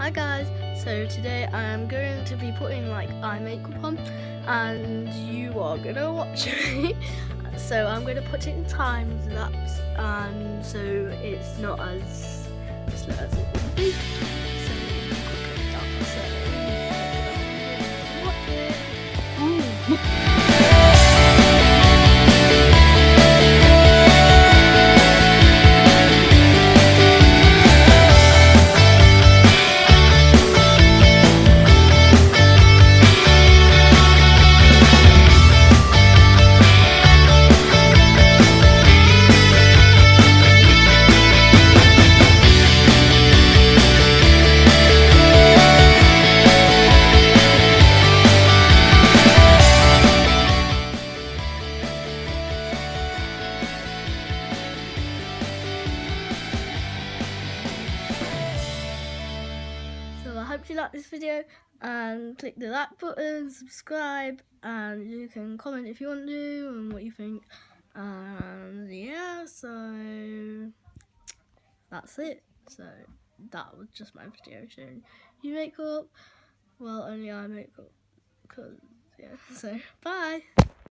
Hi guys, so today I'm going to be putting like eye makeup on and you are going to watch me. So I'm going to put it in time lapse and so it's not as slow as it would be. So you can quickly start. So watch it. So I hope you like this video and click the like button, subscribe, and you can comment if you want to and what you think. And yeah, so that's it. So that was just my video showing you makeup. Well, only eye makeup, cause yeah. So bye.